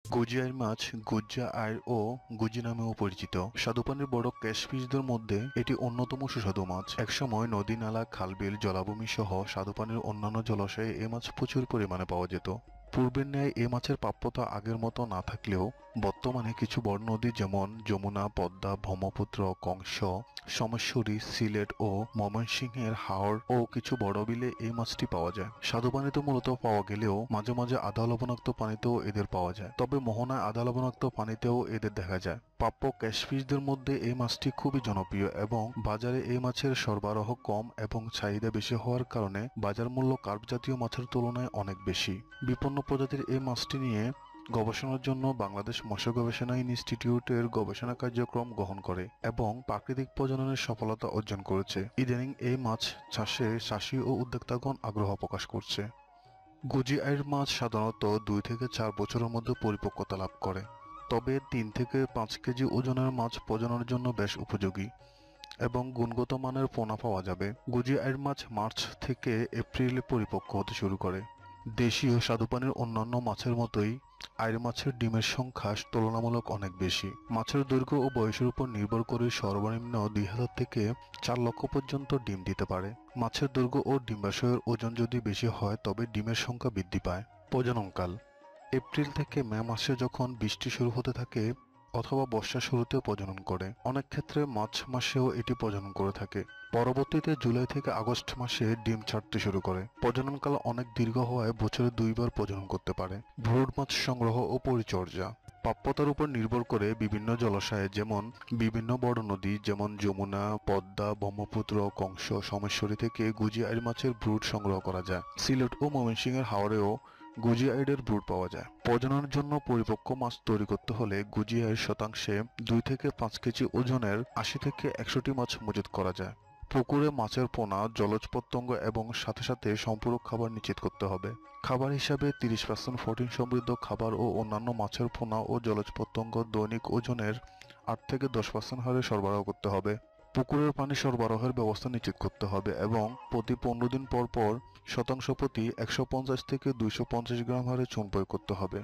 গুজি আইর মাছ গুজ্জা আইর ও গুজি নামেও পরিচিত। স্বাদুপানির বড় ক্যাটফিশদের মধ্যে এটি অন্যতম সুস্বাদু মাছ। একসময় নদী, নালা, খালবিল, জলাভূমি সহ স্বাদুপানির অন্যান্য জলাশয়ে এ মাছ প্রচুর পরিমাণে পাওয়া যেত। পূর্বের ন্যায় এ মাছের প্রাপ্যতা আগের মতো না থাকলেও বর্তমানে কিছু বড় নদী যেমন যমুনা, পদ্মা, ব্রহ্মপুত্র, কংস, সোমেশ্বরী, সিলেট ও ময়মনসিংহের হাওর ও কিছু বড় বিলে এই মাছটি পাওয়া যায়। স্বাদুপানিতে মূলত পাওয়া গেলেও মাঝে মাঝে আধা লবণাক্ত পানিতেও এদের পাওয়া যায়। তবে মোহনায় আধা লবণাক্ত পানিতেও এদের দেখা যায়। প্রাপ্য ক্যাটফিশদের মধ্যে এই মাছটি খুবই জনপ্রিয় এবং বাজারে এই মাছের সরবরাহ কম এবং চাহিদা বেশি হওয়ার কারণে বাজার মূল্য কার্প জাতীয় মাছের তুলনায় অনেক বেশি। বিপন্ন প্রজাতির এই মাছটি নিয়ে গবেষণার জন্য বাংলাদেশ মৎস্য গবেষণা ইনস্টিটিউটের গবেষণা কার্যক্রম গ্রহণ করে এবং প্রাকৃতিক প্রজননের সফলতা অর্জন করেছে। ইদানিং এই মাছ চাষে চাষী ও উদ্যোক্তাগণ আগ্রহ প্রকাশ করছে। গুজি আইর মাছ সাধারণত 2 থেকে 4 বছরের মধ্যে পরিপক্কতা লাভ করে, তবে 3 থেকে 5 কেজি ওজনের মাছ প্রজননের জন্য বেশ উপযোগী এবং গুণগত মানের পোনা পাওয়া যাবে। গুজি আইর মাছ মার্চ থেকে এপ্রিলে পরিপক্ক হতে শুরু করে। দেশীয় স্বাদুপানির অন্যান্য মাছের মতোই আইর মাছের ডিমের সংখ্যা তুলনামূলক অনেক বেশি। মাছের দৈর্ঘ্য ও বয়সের উপর নির্ভর করে সর্বনিম্ন 2000 থেকে 4 লক্ষ পর্যন্ত ডিম দিতে পারে। মাছের দৈর্ঘ্য ও ডিম্বাশয়ের ওজন যদি বেশি হয় তবে ডিমের সংখ্যা বৃদ্ধি পায়। প্রজননকাল এপ্রিল থেকে মে মাসে যখন বৃষ্টি শুরু হতে থাকে অথবা বর্ষার শুরুতেও প্রজনন করে। অনেক ক্ষেত্রে মার্চ মাসেও এটি প্রজনন করে থাকে। পরবর্তীতে জুলাই থেকে আগস্ট মাসে ডিম ছাড়তে শুরু করে। প্রজননকাল অনেক দীর্ঘ হওয়ায় বছরে 2 বার প্রজনন করতে পারে। ব্রুড মাছ সংগ্রহ ও পরিচর্যা প্রাপ্যতার উপর নির্ভর করে বিভিন্ন জলাশয়ে যেমন বিভিন্ন বড় নদী যেমন যমুনা, পদ্মা, ব্রহ্মপুত্র, কংস, সোমেশ্বরী থেকে গুজি আইর মাছের ব্রুড সংগ্রহ করা যায়। সিলেট ও ময়মনসিংহের হাওরেও গুজি আইডের ব্রুড পাওয়া যায়। প্রজননের জন্য পরিপক্ক মাছ তৈরি করতে হলে গুজি আইর শতাংশে 2 থেকে 5 কেজি ওজনের 80 থেকে 100টি মাছ মজুত করা যায়। পুকুরে মাছের পোনা, জলজ পতঙ্গ এবং সাথে সাথে সম্পূরক খাবার নিশ্চিত করতে হবে। খাবার হিসাবে 30% প্রোটিন সমৃদ্ধ খাবার ও অন্যান্য মাছের পোনা ও জলজ পতঙ্গ দৈনিক ওজনের 8 থেকে 10% হারে সরবরাহ করতে হবে। পুকুরের পানি সরবরাহের ব্যবস্থা নিশ্চিত করতে হবে এবং প্রতি 15 দিন পর পর শতাংশ প্রতি 150 থেকে 250 গ্রাম হারে চুন প্রয়োগ করতে হবে।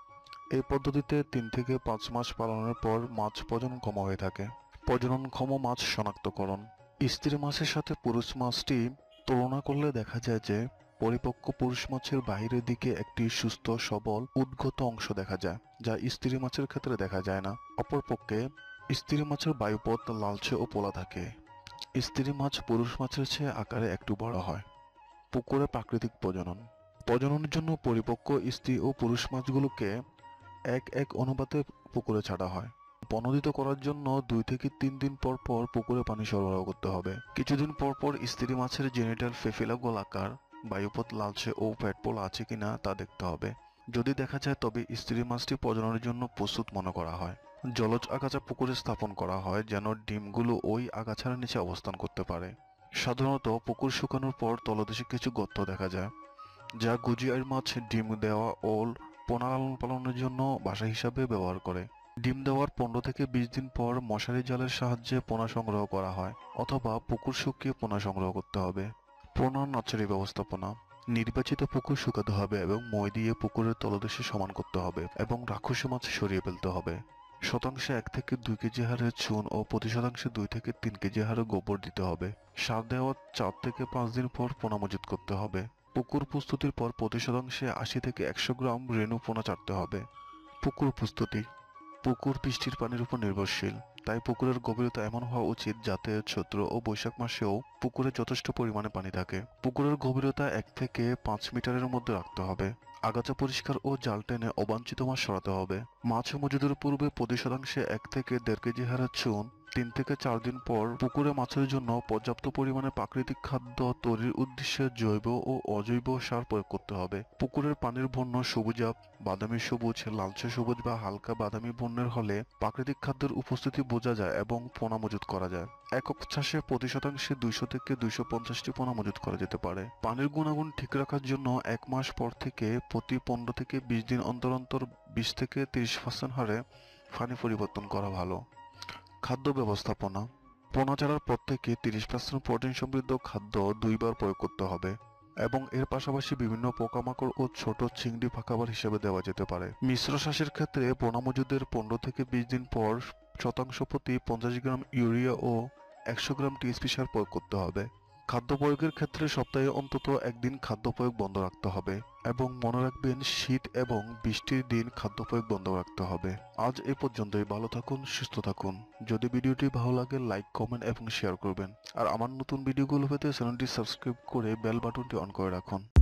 এই পদ্ধতিতে 3 থেকে 5 মাস পালনের পর মাছ প্রজননক্ষম হয়ে থাকে। প্রজননক্ষম মাছ শনাক্তকরণ স্ত্রী মাছের সাথে পুরুষ মাছটি তুলনা করলে দেখা যায় যে পরিপক্ক পুরুষ মাছের বাহিরের দিকে একটি সুস্থ সবল উদ্গত অংশ দেখা যায়, যা স্ত্রী মাছের ক্ষেত্রে দেখা যায় না। অপরপক্ষে স্ত্রী মাছের বায়ুপথ লালচে ও পোলা থাকে। স্ত্রী মাছ পুরুষ মাছের চেয়ে আকারে একটু বড় হয়। পুকুরে প্রাকৃতিক প্রজনন প্রজননের জন্য পরিপক্ক স্ত্রী ও পুরুষ মাছগুলোকে 1:1 অনুপাতে পুকুরে ছাড়া হয়। বনোদিত করার জন্য 2 থেকে 3 দিন পর পর পুকুরে পানি সরবরাহ করতে হবে। কিছুদিন পর পর স্ত্রী মাছের জেনিটাল ফেফিলা গোলাকার, বায়ুপথ লালচে ও পেটপোলা আছে কিনা তা দেখতে হবে। যদি দেখা যায় তবে স্ত্রী মাছটি প্রজননের জন্য প্রস্তুত মনে করা হয়। জলজ আগাছা পুকুরে স্থাপন করা হয় যেন ডিমগুলো ওই আগাছার নিচে অবস্থান করতে পারে। সাধারণত পুকুর শুকানোর পর তলদেশে কিছু গর্ত দেখা যায়, যা গুজি আইর মাছ ডিম দেওয়া ও পোনা লালন পালনের জন্য বাসা হিসাবে ব্যবহার করে। ডিম দেওয়ার 15 থেকে 20 দিন পর মশারি জালের সাহায্যে পোনা সংগ্রহ করা হয় অথবা পুকুর শুকিয়ে পোনা সংগ্রহ করতে হবে। পোনা নর্সারি ব্যবস্থাপনা নির্বাচিত পুকুর শুকাতে হবে এবং মই দিয়ে পুকুরের তলদেশে সমান করতে হবে এবং রাক্ষসী মাছ সরিয়ে ফেলতে হবে। শতাংশে 1 থেকে 2 কেজি হারে চুন ও প্রতি শতাংশে 2 থেকে 3 কেজি হারে গোবর দিতে হবে। সার দেওয়ার 4 থেকে 5 দিন পর পোনা মজুত করতে হবে। পুকুর প্রস্তুতির পর প্রতি শতাংশে 80 থেকে 100 গ্রাম রেণু পোনা ছাড়তে হবে। পুকুর প্রস্তুতি পুকুর বৃষ্টির পানির উপর নির্ভরশীল, তাই পুকুরের গভীরতা এমন হওয়া উচিত যাতে চৈত্র ও বৈশাখ মাসেও পুকুরে যথেষ্ট পরিমাণে পানি থাকে। পুকুরের গভীরতা 1 থেকে 5 মিটারের মধ্যে রাখতে হবে। আগাছা পরিষ্কার ও জাল টেনে অবাঞ্ছিত মাছ সরাতে হবে। মাছ মজুদের পূর্বে প্রতি শতাংশে 1 থেকে 1.5 কেজি হারে চুন 3 থেকে 4 দিন পর পুকুরে মাছের জন্য পর্যাপ্ত পরিমাণে প্রাকৃতিক খাদ্য তৈরির উদ্দেশ্যে জৈব ও অজৈব সার প্রয়োগ করতে হবে। পুকুরের পানির বর্ণ সবুজাভ, বাদামি সবুজ, লালচে সবুজ বা হালকা বাদামি বর্ণের হলে প্রাকৃতিক খাদ্যের উপস্থিতি বোঝা যায় এবং পোনা মজুত করা যায়। একক চাষে প্রতি শতাংশে 200 থেকে 250টি পোনা মজুত করা যেতে পারে। পানির গুণাগুণ ঠিক রাখার জন্য 1 মাস পর থেকে প্রতি 15 থেকে 20 দিন অন্তর অন্তর 20 থেকে 30% হারে পানি পরিবর্তন করা ভালো। খাদ্য ব্যবস্থাপনা পোনা ছাড়ার পর থেকে 30% প্রোটিন সমৃদ্ধ খাদ্য 2 বার প্রয়োগ করতে হবে এবং এর পাশাপাশি বিভিন্ন পোকামাকড় ও ছোট চিংড়ি খাবার হিসেবে দেওয়া যেতে পারে। মিশ্র চাষের ক্ষেত্রে পোনা মজুদের 15 থেকে 20 দিন পর শতাংশ প্রতি 50 গ্রাম ইউরিয়া ও 100 গ্রাম টিএসপি সার প্রয়োগ করতে হবে। খাদ্য প্রয়োগের ক্ষেত্রে সপ্তাহে অন্তত একদিন খাদ্য প্রয়োগ বন্ধ রাখতে হবে এবং মনে রাখবেন শীত এবং বৃষ্টির দিন খাদ্য প্রয়োগ বন্ধ রাখতে হবে। আজ এই পর্যন্তই। ভালো থাকুন, সুস্থ থাকুন। যদি ভিডিওটি ভালো লাগে লাইক, কমেন্ট এবং শেয়ার করবেন। আর আমার নতুন ভিডিওগুলো পেতে চ্যানেলটি সাবস্ক্রাইব করে বেল বাটনটি অন করে রাখুন।